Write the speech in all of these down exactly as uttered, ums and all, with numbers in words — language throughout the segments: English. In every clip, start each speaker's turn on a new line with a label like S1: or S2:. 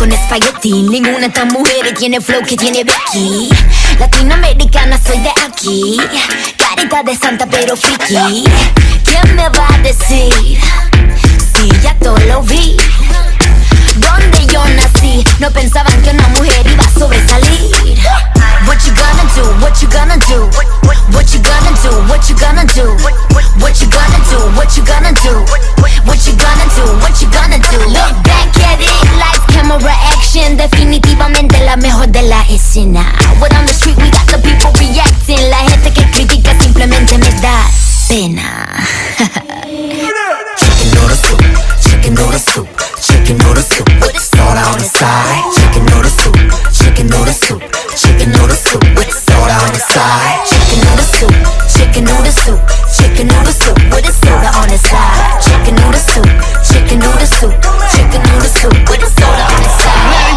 S1: con espagueti. Ninguna de estas mujeres tiene flow que tiene Becky. Latinoamericana, soy de aquí. Carita de santa pero friki. ¿Quién me va a decir? Sí, ya todo lo vi. Donde yo nací, no pensaban que una mujer iba a sobresalir. What you gonna do? What you gonna do? What you gonna do? What you gonna do? What you gonna do? What you gonna do? What you gonna do? What you gonna do? Look back at it, lights, camera, action. Definitivamente la mejor de la escena. When on the street we got the people reacting. La gente que critica simplemente me da pena.
S2: Chicken noodle soup, chicken noodle soup, chicken noodle soup with soda on the side. Chicken noodle soup, chicken noodle soup, chicken noodle soup with soda on the side.
S1: Chicken noodle soup, chicken noodle soup, chicken noodle soup with a soda on the side. Chicken noodle soup, chicken noodle soup, chicken noodle soup with a soda on the side.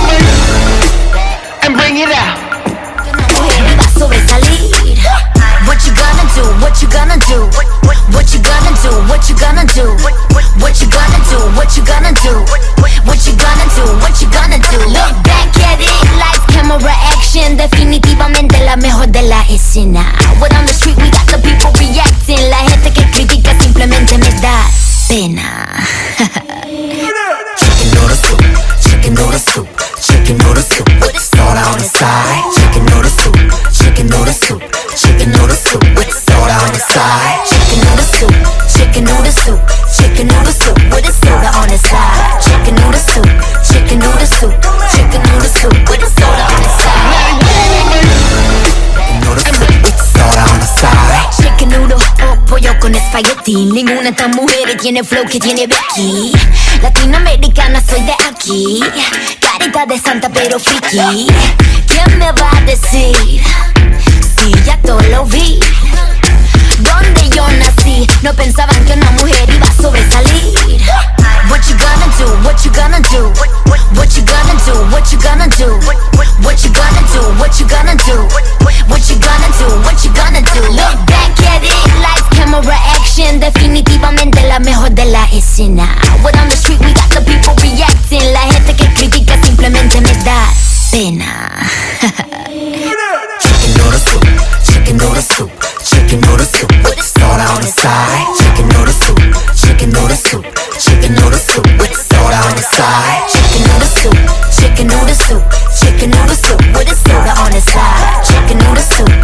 S3: And bring it out.
S1: Mujer iba a sobresalir. What you gonna do? What you gonna do? What you gonna do? What you gonna do? What you gonna do? What you gonna do? What you gonna do? What you gonna do? Look back at it, lights, camera, action. Definitivamente la mejor de la escena. When on the street we got the people reacting. La gente que critica simplemente me da pena.
S2: Chicken noodle soup, chicken noodle soup, chicken noodle soup with soda on the side. Chicken noodle soup, chicken noodle soup, chicken noodle soup with soda on the side.
S1: Chicken noodle soup, chicken noodle soup, chicken noodle soup with a soda on the side. Chicken noodle soup, chicken noodle soup, chicken noodle soup with a soda on the side.
S2: Chicken noodle soup with soda on the side.
S1: Chicken noodle, oh, pollo con espagueti. Ninguna de estas mujeres tiene flow que tiene Becky. Latinoamericana, soy de aquí. Carita de santa pero friki. ¿Quién me va a decir? Sí, ya todo lo vi. Donde yo nací, no pensaban que una mujer iba a sobresalir. What you gonna do? What you gonna do? What you gonna do? What you gonna do? What you gonna do? What you gonna do? What you gonna do? What you gonna do? Look back at it, lights, camera, action. Definitivamente la mejor de la escena. When on the street we got the people reacting. La gente que critica simplemente me da pena.
S2: Chicken noodle soup, chicken noodle soup, chicken noodle soup with soda on the side. Chicken noodle soup, chicken noodle soup, chicken noodle soup with soda on the side.
S1: Chicken noodle soup, chicken noodle soup, chicken noodle soup with a soda on the side. Chicken noodle soup,